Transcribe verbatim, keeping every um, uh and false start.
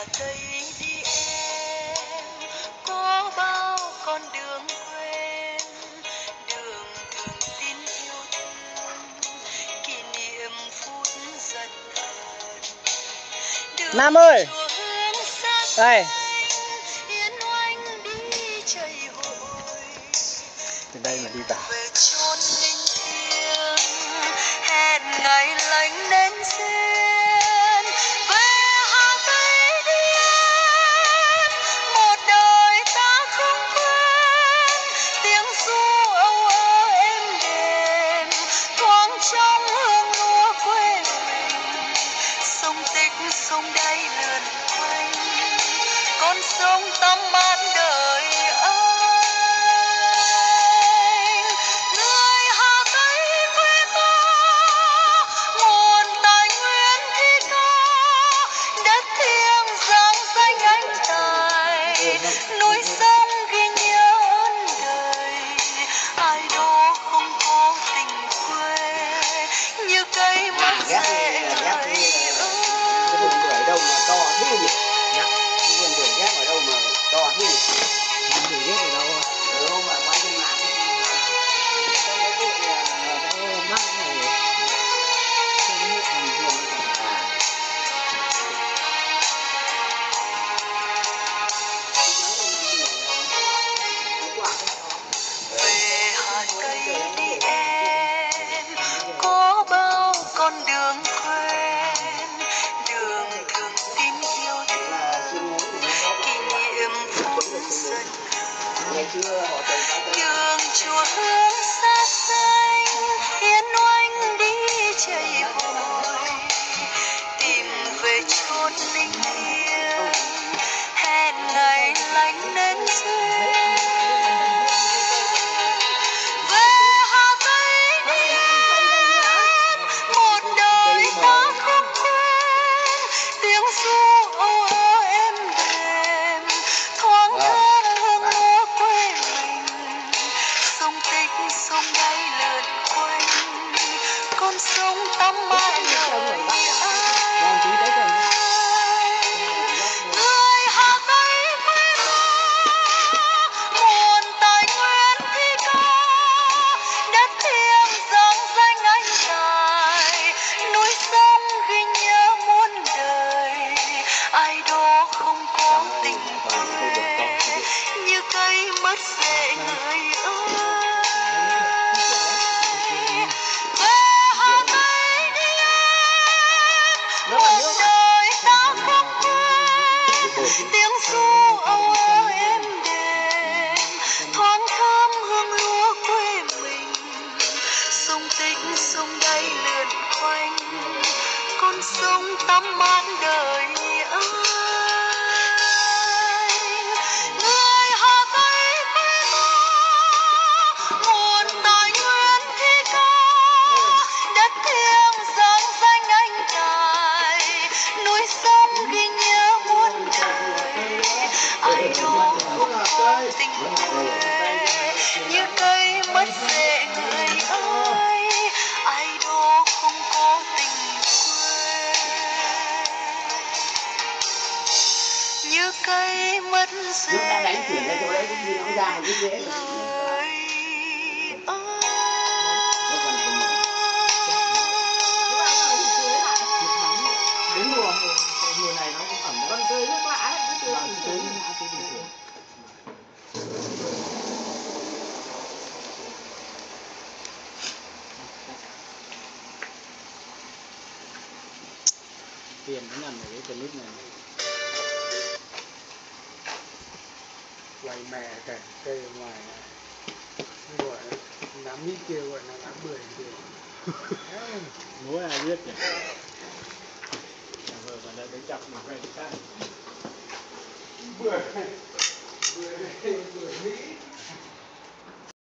Hà Tây đi em, có bao con đường quen, đường thường tin yêu thương, kỷ niệm phút giận hờn. Nam ơi, đây. Từ đây mà đi vào. Hẹn ngày lạnh đến xuyên về Hà Tây đi em, một đời ta không quên tiếng ru âu ơ êm đềm thoáng trong hương lúa quê mình. Sông Tích sông đáy lượn quanh, con sông tắm mát đời anh. Người Hà Tây quê ta, nguồn tài nguyên thi ca, đất thiêng dáng danh anh tài, núi sông ghi nhớ ơn đời. Ai đó không có tình quê, như cây mất rễ người ơi. Vườn bưởi đâu mà to thế nhỉ? Cái vườn bưởi ghép ở đâu mà to thế nhỉ? Vườn bưởi ghép ở đâu? Ở đâu mà bao nhiêu ngàn? Trong cái vụ là cái mắt này, trong cái nước thành vườn à. Về Hà Tây đi em, có bao con đường quen, đường thường tin yêu thương, kỷ niệm phút giận hờn. Đường chùa hương xa xanh, hiên oanh đi chạy vội, tìm về chốn linh thiêng, hẹn ngày lạnh đến duyên. Về Hà Tây đi em, một đời ta không quên tiếng ru âu ơ êm đềm thoáng thơm hương lúa quê mình. Sông Tích sông đáy lượn quanh, con sông tắm mát đời anh. Người Hà Tây quê ta, nguồn tài nguyên thi ca, đất thiêng dáng danh anh tài, núi sông ghi nhớ muôn đời. Ai đó không có tình quê, như cây mất rễ người ơi. Về Hà Tây đi em, một đời ta không quên tiếng ru âu ơ êm đềm thoáng thơm hương lúa quê mình. Sông Tích sông đáy lượn quanh, con sông tắm mát đời anh. Người Hà Tây quê ta, nguồn tài nguyên thi ca, đất thiêng dáng danh anh tài, núi sông ghi nhớ muôn đời. Ai đó không có tình quê, như cây mất rễ người ơi. Ai đó không có tình quê, như cây mất rễ người ơi. Đến mùa mùa này nó cũng ẩm lắm. Con tươi nước lạ đấy, tươi tươi lạ tươi tươi. Tiền nó nằm ở cái clip này. Loài mẹ cả cây ở ngoài này. Gọi là lá mít kia gọi là lá bưởi kia. Múa ai biết nhỉ? Vừa mà đã đến chọc mình quay cái khác. Bưởi, bưởi, bưởi Mỹ.